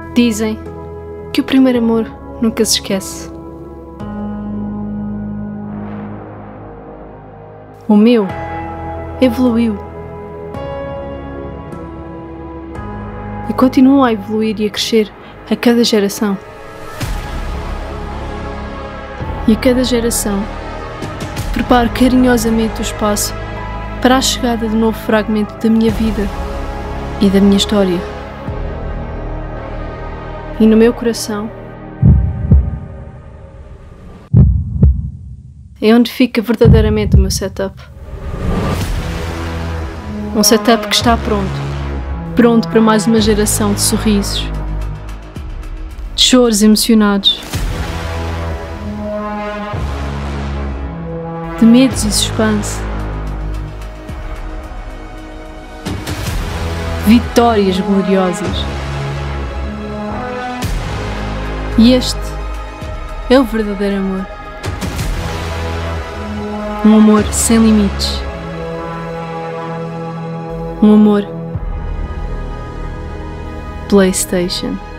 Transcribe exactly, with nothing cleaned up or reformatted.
Dizem que o primeiro amor nunca se esquece. O meu evoluiu e continua a evoluir e a crescer a cada geração. E a cada geração preparo carinhosamente o espaço para a chegada de um novo fragmento da minha vida e da minha história. E no meu coração é onde fica verdadeiramente o meu setup. Um setup que está pronto, pronto para mais uma geração de sorrisos, de choros emocionados, de medos e suspense, vitórias gloriosas. E este é o verdadeiro amor. Um amor sem limites. Um amor PlayStation.